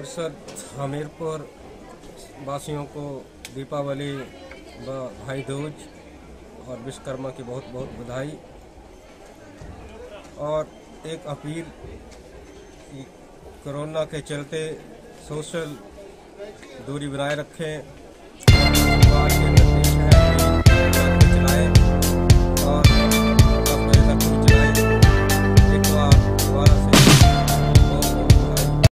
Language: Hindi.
परिषद हमीरपुर वासियों को दीपावली व भाई दूज और विश्वकर्मा की बहुत बहुत बधाई। और एक अपील कि कोरोना के चलते सोशल दूरी बनाए रखें,